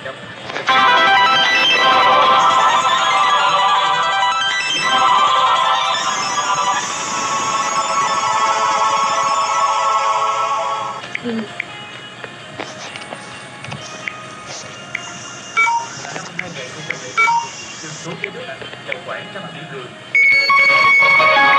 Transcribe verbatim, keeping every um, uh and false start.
Ừ. Năm hai nghìn không trăm lẻ chín, trường số chế độ đậu quản trăm tỷ người.